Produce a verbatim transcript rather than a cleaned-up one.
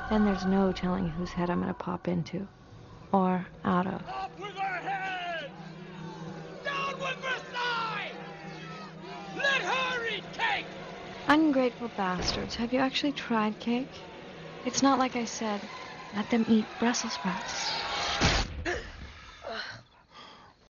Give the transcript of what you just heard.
Then there's no telling whose head I'm gonna pop into. Or out of. Up with her head! Down with her thigh! Let her eat cake! Ungrateful bastards. Have you actually tried cake? It's not like I said, let them eat Brussels sprouts.